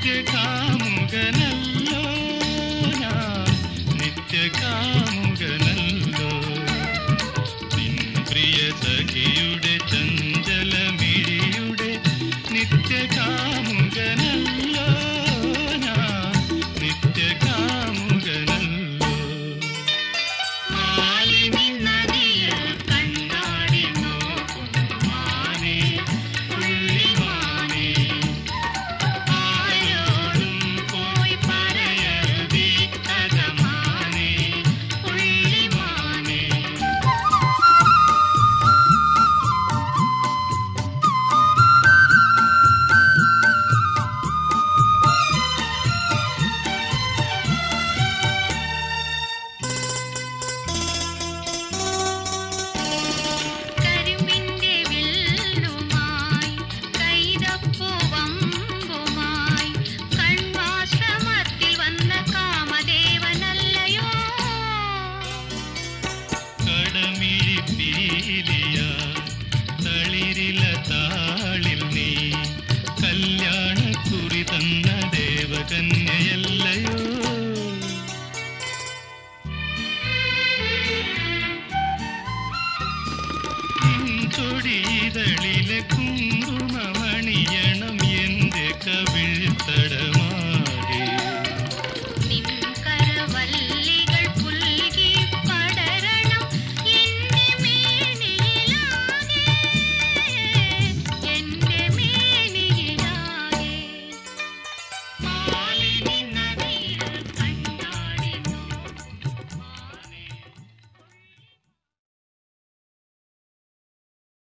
നിത്യകാമുകനല്ലോ ഞാൻ, നിത്യകാമുകനല്ലോ. നിൻ പ്രിയ സഖിയുടെ ചഞ്ചലമിഴിയുടെ നിത്യകാമുകനല്ലോ ഞാൻ, നിത്യകാമുകനല്ലോ. മാലിനി നദിയിൽ കണ്ണാടി നോക്കുന്നു മാനേ, പുള്ളിമാനേ, ആരോടും പോയി പറയരുതീ കഥ മാനേ, പുള്ളിമാനേ. കരിമ്പിന്റെ വില്ലുമായി കൈതപ്പൂവമ്പുമായി കൺവാശ്രമത്തിൽ വന്ന കാമദേവനല്ലയോ. കടമിഴി പീലിയ തളിരില താളിൽ നീ കല്യാണക്കുറി തന്ന ദേവകന്യയല്ലയോ. ചൊടിതളിലെ കുങ്കുമമണിയണം എന്റെ കവിൾ തടം